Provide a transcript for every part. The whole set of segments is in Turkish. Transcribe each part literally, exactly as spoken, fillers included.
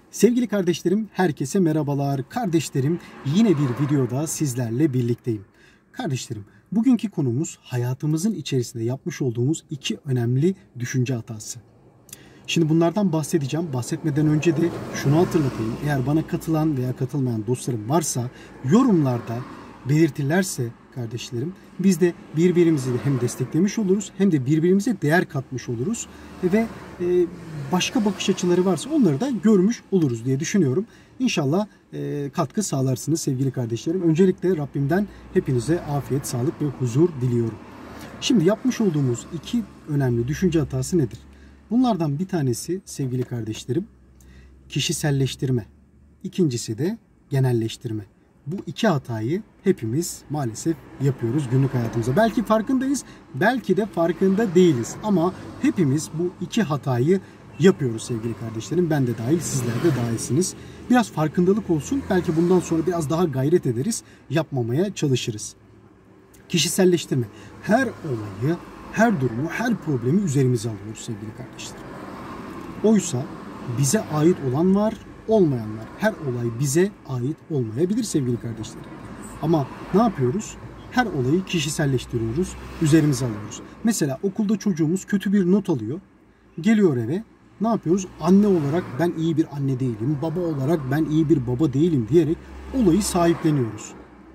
Sevgili kardeşlerim, herkese merhabalar. Kardeşlerim, yine bir videoda sizlerle birlikteyim. Kardeşlerim, bugünkü konumuz hayatımızın içerisinde yapmış olduğumuz iki önemli düşünce hatası. Şimdi bunlardan bahsedeceğim. Bahsetmeden önce de şunu hatırlatayım. Eğer bana katılan veya katılmayan dostlarım varsa yorumlarda belirtirlerse kardeşlerim, biz de birbirimizi hem desteklemiş oluruz hem de birbirimize değer katmış oluruz ve e, başka bakış açıları varsa onları da görmüş oluruz diye düşünüyorum. İnşallah e, katkı sağlarsınız sevgili kardeşlerim. Öncelikle Rabbimden hepinize afiyet, sağlık ve huzur diliyorum. Şimdi yapmış olduğumuz iki önemli düşünce hatası nedir? Bunlardan bir tanesi sevgili kardeşlerim kişiselleştirme. İkincisi de genelleştirme. Bu iki hatayı hepimiz maalesef yapıyoruz günlük hayatımızda. Belki farkındayız, belki de farkında değiliz. Ama hepimiz bu iki hatayı yapıyoruz sevgili kardeşlerim. Ben de dahil, sizler de dahilsiniz. Biraz farkındalık olsun. Belki bundan sonra biraz daha gayret ederiz. Yapmamaya çalışırız. Kişiselleştirme. Her olayı, her durumu, her problemi üzerimize alıyoruz sevgili kardeşlerim. Oysa bize ait olan var, olmayan var. Her olay bize ait olmayabilir sevgili kardeşlerim. Ama ne yapıyoruz? Her olayı kişiselleştiriyoruz, üzerimize alıyoruz. Mesela okulda çocuğumuz kötü bir not alıyor. Geliyor eve, ne yapıyoruz? Anne olarak ben iyi bir anne değilim, baba olarak ben iyi bir baba değilim diyerek olayı sahipleniyoruz.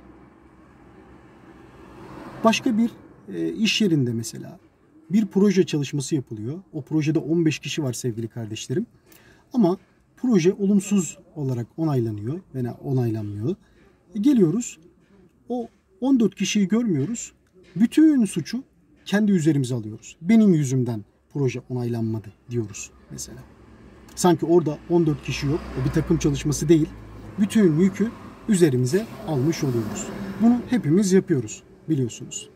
Başka bir e, iş yerinde mesela bir proje çalışması yapılıyor. O projede on beş kişi var sevgili kardeşlerim. Ama proje olumsuz olarak onaylanıyor veya onaylanmıyor. E, geliyoruz, o on dört kişiyi görmüyoruz. Bütün suçu kendi üzerimize alıyoruz. Benim yüzümden proje onaylanmadı diyoruz mesela. Sanki orada on dört kişi yok. O bir takım çalışması değil. Bütün yükü üzerimize almış oluyoruz. Bunu hepimiz yapıyoruz biliyorsunuz.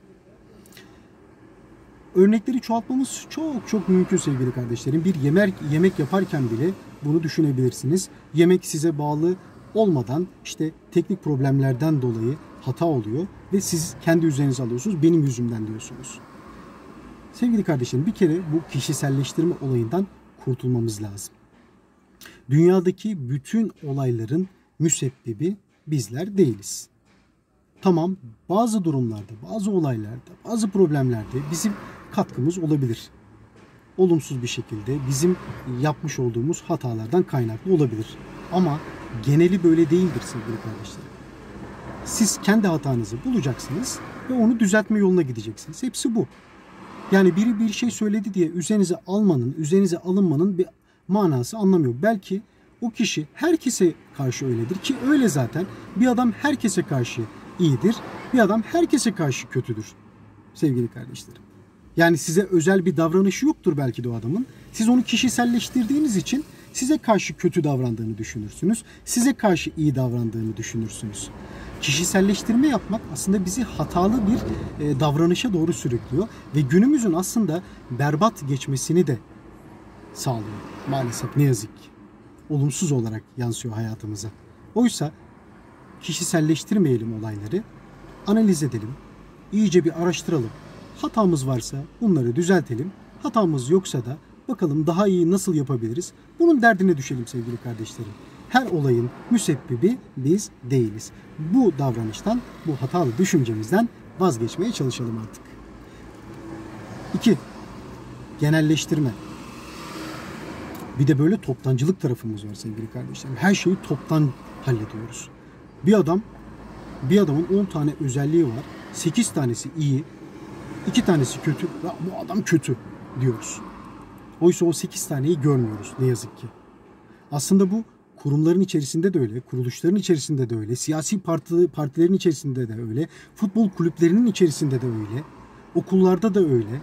Örnekleri çoğaltmamız çok çok mümkün sevgili kardeşlerim. Bir yemek yemek yaparken bile bunu düşünebilirsiniz. Yemek size bağlı olmadan işte teknik problemlerden dolayı hata oluyor ve siz kendi üzerinize alıyorsunuz. Benim yüzümden diyorsunuz. Sevgili kardeşlerim, bir kere bu kişiselleştirme olayından kurtulmamız lazım. Dünyadaki bütün olayların müsebbibi bizler değiliz. Tamam, bazı durumlarda, bazı olaylarda, bazı problemlerde bizim katkımız olabilir. Olumsuz bir şekilde bizim yapmış olduğumuz hatalardan kaynaklı olabilir. Ama geneli böyle değildir sevgili kardeşlerim. Siz kendi hatanızı bulacaksınız ve onu düzeltme yoluna gideceksiniz. Hepsi bu. Yani biri bir şey söyledi diye üzerinize almanın, üzerinize alınmanın bir manası anlamıyor. Belki o kişi herkese karşı öyledir ki öyle zaten. Bir adam herkese karşı iyidir, bir adam herkese karşı kötüdür sevgili kardeşlerim. Yani size özel bir davranışı yoktur belki de o adamın. Siz onu kişiselleştirdiğiniz için size karşı kötü davrandığını düşünürsünüz. Size karşı iyi davrandığını düşünürsünüz. Kişiselleştirme yapmak aslında bizi hatalı bir e, davranışa doğru sürüklüyor ve günümüzün aslında berbat geçmesini de sağlıyor. Maalesef ne yazık ki. Olumsuz olarak yansıyor hayatımıza. Oysa kişiselleştirmeyelim olayları, analiz edelim, iyice bir araştıralım. Hatamız varsa bunları düzeltelim. Hatamız yoksa da bakalım daha iyi nasıl yapabiliriz? Bunun derdine düşelim sevgili kardeşlerim. Her olayın müsebbibi biz değiliz. Bu davranıştan, bu hatalı düşüncemizden vazgeçmeye çalışalım artık. İki, genelleştirme. Bir de böyle toptancılık tarafımız var sevgili kardeşlerim. Her şeyi toptan hallediyoruz. Bir adam, bir adamın on tane özelliği var. sekiz tanesi iyi, iki tanesi kötü. Ya bu adam kötü diyoruz. Oysa o sekiz taneyi görmüyoruz ne yazık ki. Aslında bu kurumların içerisinde de öyle, kuruluşların içerisinde de öyle, siyasi parti, partilerin içerisinde de öyle, futbol kulüplerinin içerisinde de öyle, okullarda da öyle.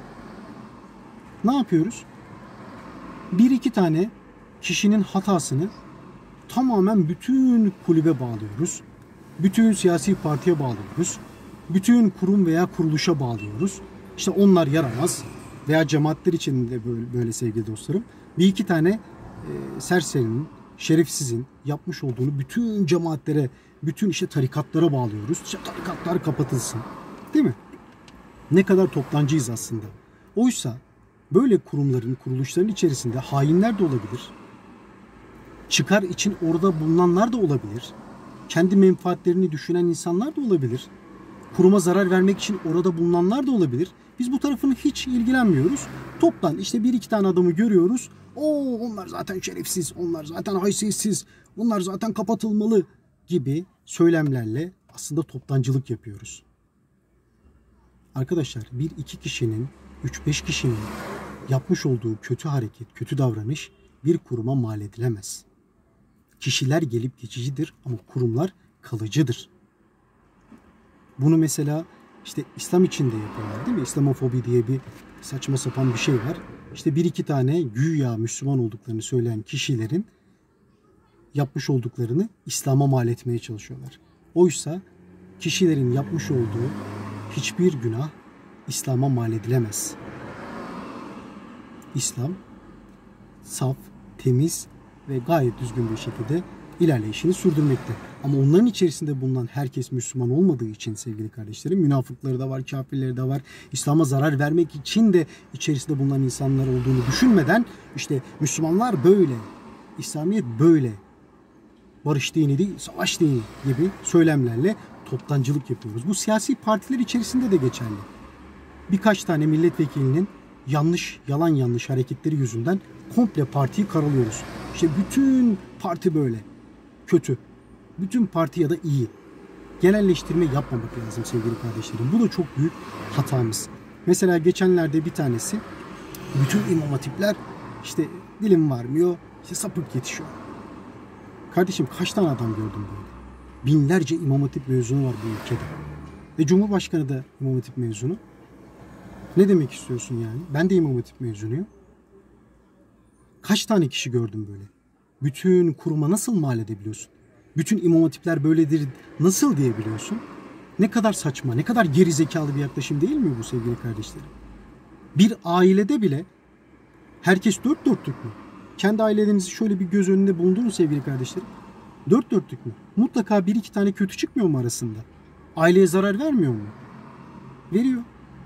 Ne yapıyoruz? Bir iki tane kişinin hatasını tamamen bütün kulübe bağlıyoruz. Bütün siyasi partiye bağlıyoruz. Bütün kurum veya kuruluşa bağlıyoruz. İşte onlar yaramaz veya cemaatler için de böyle, böyle sevgili dostlarım. Bir iki tane e, serserinin, şerefsizin yapmış olduğunu bütün cemaatlere, bütün işte tarikatlara bağlıyoruz. İşte tarikatlar kapatılsın. Değil mi? Ne kadar toplancıyız aslında. Oysa böyle kurumların, kuruluşların içerisinde hainler de olabilir. Çıkar için orada bulunanlar da olabilir. Kendi menfaatlerini düşünen insanlar da olabilir. Kuruma zarar vermek için orada bulunanlar da olabilir. Biz bu tarafını hiç ilgilenmiyoruz. Toptan işte bir iki tane adamı görüyoruz. Oo, onlar zaten şerefsiz, onlar zaten haysiyetsiz, bunlar zaten kapatılmalı gibi söylemlerle aslında toptancılık yapıyoruz. Arkadaşlar bir iki kişinin, üç beş kişinin yapmış olduğu kötü hareket, kötü davranış bir kuruma mal edilemez. Kişiler gelip geçicidir ama kurumlar kalıcıdır. Bunu mesela işte İslam içinde yapıyorlar değil mi? İslamofobi diye bir saçma sapan bir şey var. İşte bir iki tane güya Müslüman olduklarını söyleyen kişilerin yapmış olduklarını İslam'a mal etmeye çalışıyorlar. Oysa kişilerin yapmış olduğu hiçbir günah İslam'a mal edilemez. İslam saf, temiz ve gayet düzgün bir şekilde ilerleyişini sürdürmekte. Ama onların içerisinde bulunan herkes Müslüman olmadığı için sevgili kardeşlerim, münafıkları da var, kafirleri de var. İslam'a zarar vermek için de içerisinde bulunan insanlar olduğunu düşünmeden işte Müslümanlar böyle, İslamiyet böyle, barış dini değil, savaş dini gibi söylemlerle toptancılık yapıyoruz. Bu siyasi partiler içerisinde de geçerli. Birkaç tane milletvekilinin yanlış, yalan yanlış hareketleri yüzünden komple partiyi karalıyoruz. İşte bütün parti böyle. Kötü. Bütün parti ya da iyi. Genelleştirme yapmamak lazım sevgili kardeşlerim. Bu da çok büyük hatamız. Mesela geçenlerde bir tanesi, bütün imam hatipler işte dilim varmıyor, işte sapık yetişiyor. Kardeşim kaç tane adam gördüm böyle? Binlerce imam hatip mezunu var bu ülkede. Ve Cumhurbaşkanı da imam hatip mezunu. Ne demek istiyorsun yani? Ben de imam hatip mezunuyum. Kaç tane kişi gördüm böyle? Bütün kuruma nasıl mal edebiliyorsun? Bütün imam hatipler böyledir nasıl diyebiliyorsun? Ne kadar saçma, ne kadar geri zekalı bir yaklaşım değil mi bu sevgili kardeşlerim? Bir ailede bile herkes dört dörtlük mü? Kendi ailelerinizi şöyle bir göz önünde bulundurun sevgili kardeşlerim. Dört dörtlük mü? Mutlaka bir iki tane kötü çıkmıyor mu arasında? Aileye zarar vermiyor mu? Veriyor.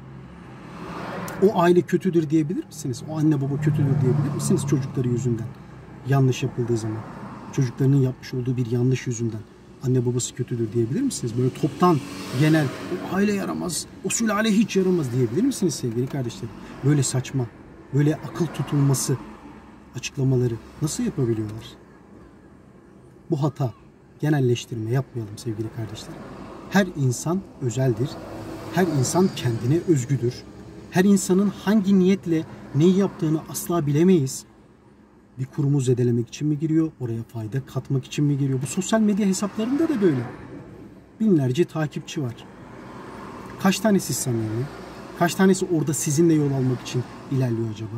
O aile kötüdür diyebilir misiniz? O anne baba kötüdür diyebilir misiniz çocukları yüzünden? Yanlış yapıldığı zaman. Çocuklarının yapmış olduğu bir yanlış yüzünden. Anne babası kötüdür diyebilir misiniz? Böyle toptan, genel, o aile yaramaz, o sülale hiç yaramaz diyebilir misiniz sevgili kardeşlerim? Böyle saçma, böyle akıl tutulması açıklamaları nasıl yapabiliyorlar? Bu hata. Genelleştirme yapmayalım sevgili kardeşlerim. Her insan özeldir. Her insan kendine özgüdür. Her insanın hangi niyetle neyi yaptığını asla bilemeyiz. Bir kurumu zedelemek için mi giriyor? Oraya fayda katmak için mi giriyor? Bu sosyal medya hesaplarında da böyle. Binlerce takipçi var. Kaç tanesi samimi? Kaç tanesi orada sizinle yol almak için ilerliyor acaba?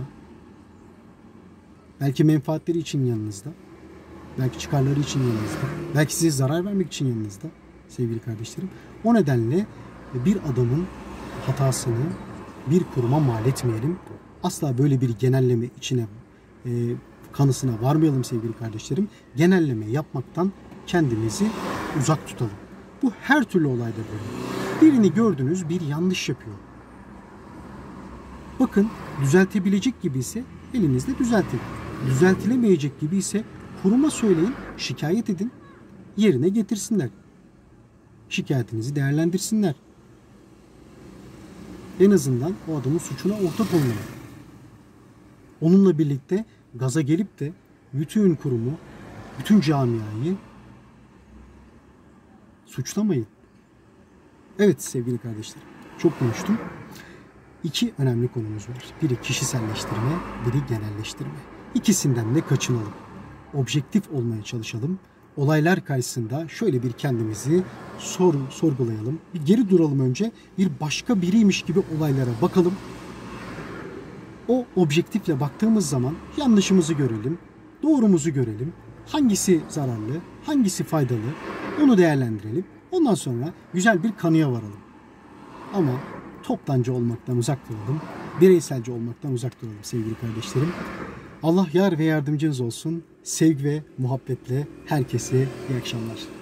Belki menfaatleri için yanınızda. Belki çıkarları için yanınızda. Belki size zarar vermek için yanınızda sevgili kardeşlerim. O nedenle bir adamın hatasını bir kuruma mal etmeyelim. Asla böyle bir genelleme içine e, kanısına varmayalım sevgili kardeşlerim. Genelleme yapmaktan kendimizi uzak tutalım. Bu her türlü olayda böyle. Birini gördünüz bir yanlış yapıyor. Bakın düzeltebilecek gibi ise elinizde düzeltin. Düzeltilemeyecek gibi ise kuruma söyleyin, şikayet edin, yerine getirsinler. Şikayetinizi değerlendirsinler. En azından o adamın suçuna ortak olmalı. Onunla birlikte gaza gelip de bütün kurumu, bütün camiayı suçlamayın. Evet sevgili kardeşlerim, çok konuştum. İki önemli konumuz var. Biri kişiselleştirme, biri genelleştirme. İkisinden de kaçınalım. Objektif olmaya çalışalım. Olaylar karşısında şöyle bir kendimizi sor, sorgulayalım. Bir geri duralım önce. Bir başka biriymiş gibi olaylara bakalım. O objektifle baktığımız zaman yanlışımızı görelim. Doğrumuzu görelim. Hangisi zararlı, hangisi faydalı onu değerlendirelim. Ondan sonra güzel bir kanıya varalım. Ama toptancı olmaktan uzak duralım. Bireyselci olmaktan uzak duralım sevgili kardeşlerim. Allah yar ve yardımcınız olsun. Sevgi ve muhabbetle herkese iyi akşamlar.